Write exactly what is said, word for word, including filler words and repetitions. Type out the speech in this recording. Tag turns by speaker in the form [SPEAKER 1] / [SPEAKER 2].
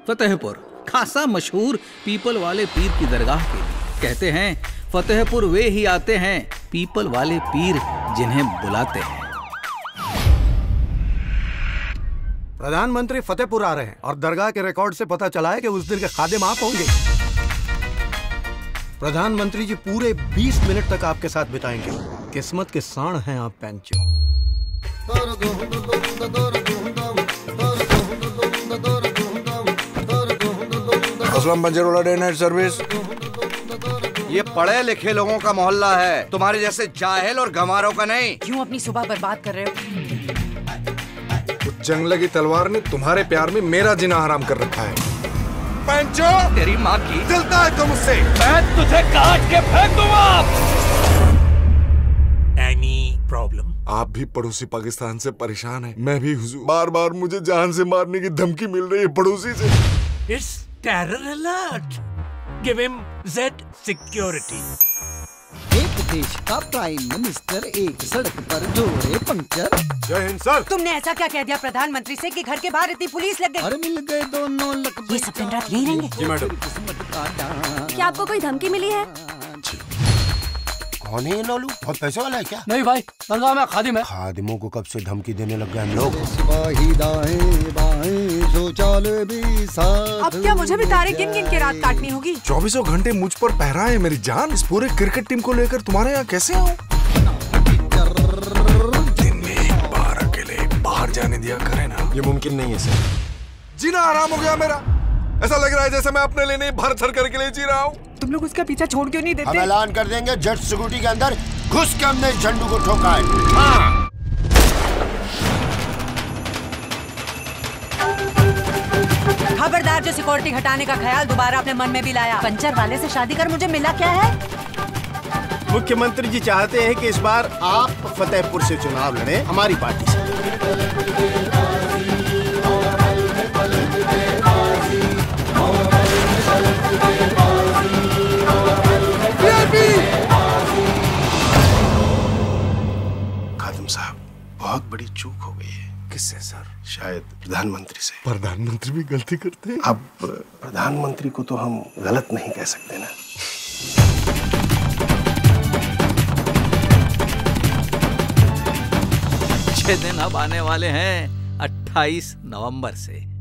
[SPEAKER 1] फतेहपुर खासा मशहूर पीपल वाले पीर की दरगाह के लिए। कहते हैं फतेहपुर वे ही आते हैं पीपल वाले पीर जिन्हें बुलाते हैं।
[SPEAKER 2] प्रधानमंत्री फतेहपुर आ रहे हैं और दरगाह के रिकॉर्ड से पता चला है कि उस दिन के खादिम आप होंगे। प्रधानमंत्री जी पूरे बीस मिनट तक आपके साथ बिताएंगे। किस्मत के साण हैं आप पैंचो।
[SPEAKER 3] अस्सलाम पंचरोला डे नाइट सर्विस।
[SPEAKER 4] ये पढ़े लिखे लोगों का मोहल्ला है, तुम्हारे जैसे जाहिल और गंवारों का नहीं।
[SPEAKER 5] क्यों अपनी सुबह बर्बाद कर रहे हो?
[SPEAKER 3] जंग लगी तलवार ने तुम्हारे प्यार में मेरा जीना हराम कर रखा है। पंचो
[SPEAKER 4] तेरी माँ की
[SPEAKER 3] जलता है तुम मुझसे।
[SPEAKER 4] मैं तुझे काट के फेंक दूंगा।
[SPEAKER 6] Any problem?
[SPEAKER 3] आप भी पड़ोसी पाकिस्तान से परेशान हैं, मैं भी हुजूर। बार बार मुझे जान से मारने की धमकी मिल रही है पड़ोसी से।
[SPEAKER 6] It's terror alert. Give him Z security.
[SPEAKER 7] एक देश का प्राइम मिनिस्टर एक सड़क पर जोड़े पंक्चर।
[SPEAKER 3] जय हिंद सर।
[SPEAKER 5] तुमने ऐसा क्या कह दिया प्रधानमंत्री से कि घर के बाहर इतनी पुलिस लग गई?
[SPEAKER 7] और मिल गए दोनों लक।
[SPEAKER 5] ये सब दिन रात यही रहेंगे?
[SPEAKER 3] जी मैडम।
[SPEAKER 8] क्या आपको कोई धमकी मिली है?
[SPEAKER 9] कौन है ये लोलू? बहुत पैसे वाला है क्या?
[SPEAKER 7] नहीं भाई, दरगाह में खादिम है।
[SPEAKER 9] खादिमों को कब से धमकी देने लग गए हम लोग?
[SPEAKER 7] सिपाही दाएं बाएं शौचालय भी साथ।
[SPEAKER 5] अब क्या मुझे भी तारे गिन गिन के रात काटनी होगी?
[SPEAKER 3] चौबीसों घंटे मुझ पर पहरा है मेरी जान। इस पूरे क्रिकेट टीम को लेकर तुम्हारे यहाँ कैसे आऊँ? दिन में एक बार अकेले बाहर जाने दिया करे ना।
[SPEAKER 9] ये मुमकिन नहीं है सर।
[SPEAKER 3] जीना आराम हो गया मेरा। ऐसा लग रहा है जैसे मैं अपने लिए नहीं भारत सरकार के लिए जी रहा हूँ।
[SPEAKER 5] तुम लोग उसका पीछा छोड़ क्यों नहीं देते?
[SPEAKER 9] हम ऐलान कर देंगे जेट सिक्योरिटी के अंदर घुस के हमने इस झंडू को ठोका है। हाँ।
[SPEAKER 5] खबरदार जो सिक्योरिटी हटाने का ख्याल दोबारा अपने मन में भी लाया। पंचर वाले से शादी कर मुझे मिला क्या है?
[SPEAKER 2] मुख्यमंत्री जी चाहते हैं कि इस बार आप फतेहपुर से चुनाव लड़ें हमारी पार्टी से।
[SPEAKER 9] खादिम साहब, बहुत बड़ी चूक हो गई है।
[SPEAKER 3] किससे सर?
[SPEAKER 9] शायद प्रधानमंत्री से।
[SPEAKER 3] प्रधानमंत्री भी गलती करते हैं।
[SPEAKER 9] अब प्रधानमंत्री को तो हम गलत नहीं कह सकते ना।
[SPEAKER 1] छह दिन अब आने वाले हैं अट्ठाईस नवंबर से।